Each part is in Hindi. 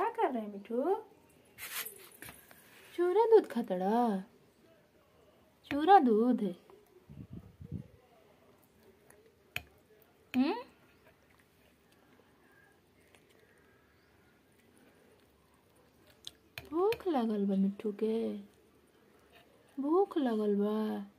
कर रहे हैं मिठू? चूरा दूध खातड़ा? चूरा दूध भूख लगल बा मिठू के? भूख लगल बा?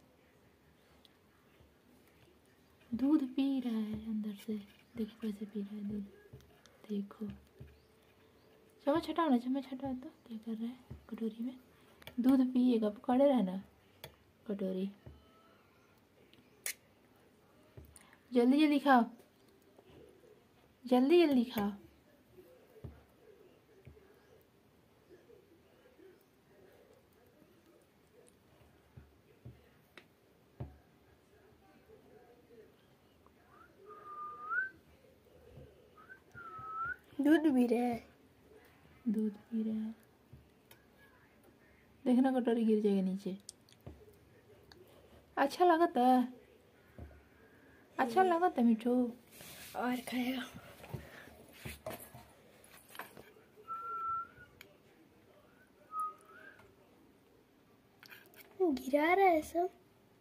दूध पी रहा है अंदर से। देखो कैसे पी रहा है दूध। देखो चम्मच हटाओ ना, चम्मच हटाओ तो। क्या कर रहा है कटोरी में? दूध पिएगा, पकड़े रहना कटोरी। जल्दी जल्दी खाओ, जल्दी जल्दी खाओ। दूध पी रहा है, दूध पी रहा है। देखना कटोरी गिर जाएगा नीचे। अच्छा लगता है? अच्छा लगता है मिठू? और खाएगा? गिरा रहा है सब।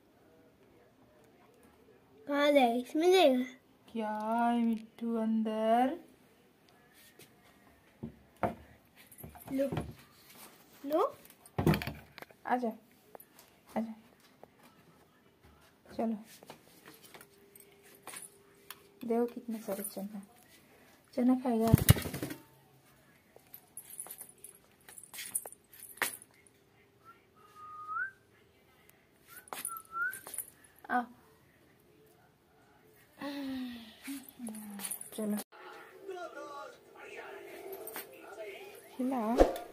कहाँ जाएगा? इसमें जाएगा क्या है मिठू अंदर? लो लो, आजा आजा, चलो। देखो कितने सारे चना, चना खाएगा? आओ चलो खिला।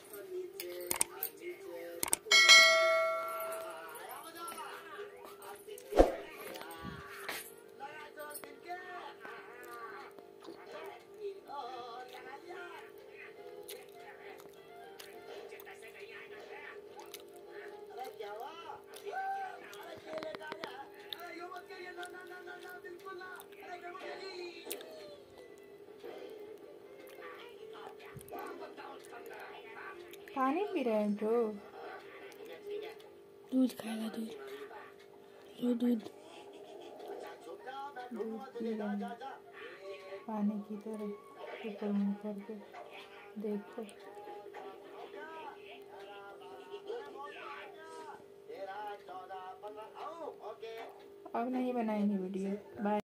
पानी पी रहे हैं तो दूध खाएगा। दूध लो, दूध दूध पी रहे हैं पानी की तरह ऊपर मुँह करके। देखो अब नहीं बनाएंगे वीडियो। बाय।